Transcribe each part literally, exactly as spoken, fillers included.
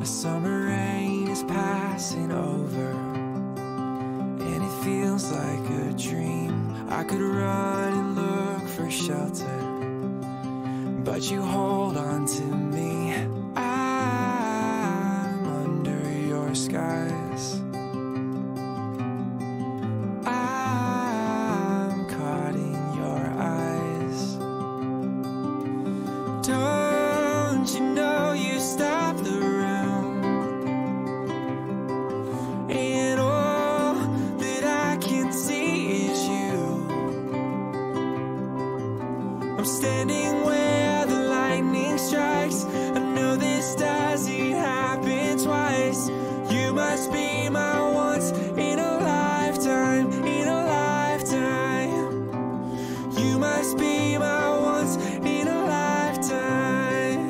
The summer rain is passing over, and it feels like a dream. I could run and look for shelter, but you hold on to me. I'm under your skies. I'm caught in your eyes. Don't you know you stop the room, and all that I can see is you. I'm standing where the lightning strikes. I know this doesn't happen twice. You must be my once in a lifetime, in a lifetime. You must be my once in a lifetime.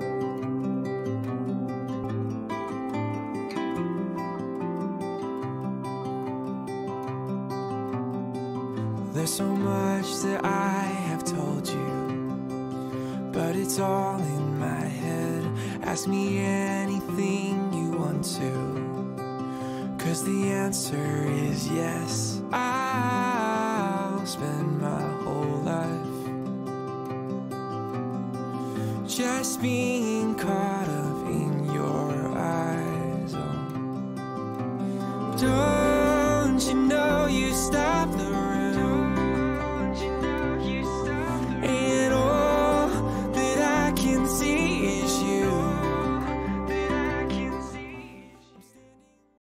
There's so much that I have told you, but it's all in my head. Ask me anything you want to, 'cause the answer is yes. I'll spend my whole life just being caught